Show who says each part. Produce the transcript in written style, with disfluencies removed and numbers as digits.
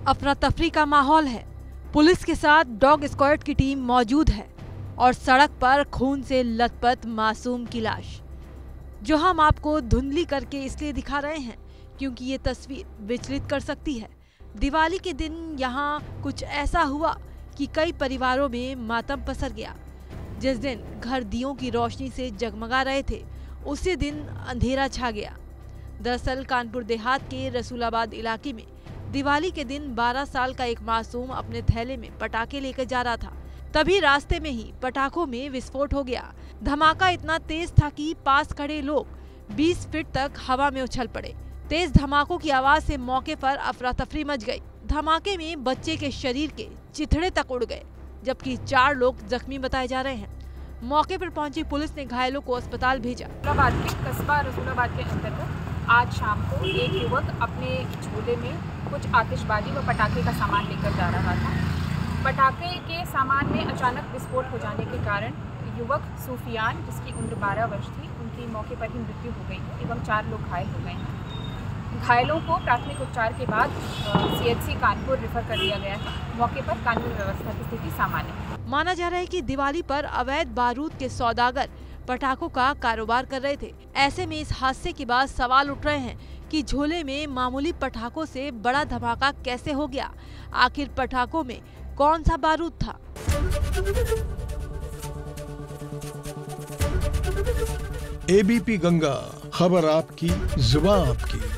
Speaker 1: अफरा तफरी का माहौल है। पुलिस के साथ डॉग स्क्वाड की टीम मौजूद है और सड़क पर खून से लथपथ मासूम की लाश, जो हम आपको धुंधली करके इसलिए दिखा रहे हैं क्योंकि ये तस्वीर विचलित कर सकती है। दिवाली के दिन यहाँ कुछ ऐसा हुआ कि कई परिवारों में मातम पसर गया। जिस दिन घर दियों की रोशनी से जगमगा रहे थे, उसी दिन अंधेरा छा गया। दरअसल कानपुर देहात के रसूलाबाद इलाके में दिवाली के दिन 12 साल का एक मासूम अपने थैले में पटाखे लेकर जा रहा था। तभी रास्ते में ही पटाखों में विस्फोट हो गया। धमाका इतना तेज था कि पास खड़े लोग 20 फीट तक हवा में उछल पड़े। तेज धमाकों की आवाज से मौके पर अफरा तफरी मच गई। धमाके में बच्चे के शरीर के चिथड़े तक उड़ गए, जबकि 4 लोग जख्मी बताए जा रहे हैं। मौके पर पहुंची पुलिस ने घायलों को अस्पताल भेजा।
Speaker 2: रसूलाबाद के कस्बा रसूलाबाद के अंतर्गत आज शाम को एक युवक अपने झोले में कुछ आतिशबाजी व पटाखे का सामान लेकर जा रहा था। पटाखे के सामान में अचानक विस्फोट हो जाने के कारण युवक सूफियान, जिसकी उम्र 12 वर्ष थी, उनकी मौके पर ही मृत्यु हो गई एवं 4 लोग घायल हो गए हैं। घायलों को प्राथमिक उपचार के बाद CHC कानपुर रेफर कर दिया गया है। मौके पर कानून व्यवस्था की स्थिति सामान्य है।
Speaker 1: माना जा रहा है कि दिवाली पर अवैध बारूद के सौदागर पटाखों का कारोबार कर रहे थे। ऐसे में इस हादसे के बाद सवाल उठ रहे हैं कि झोले में मामूली पटाखों से बड़ा धमाका कैसे हो गया। आखिर पटाखों में कौन सा बारूद था?
Speaker 3: ABP गंगा, खबर आपकी, जुबान आपकी।